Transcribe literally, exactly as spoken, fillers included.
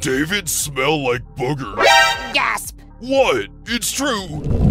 David smell like boogers? Gasp! What? It's true.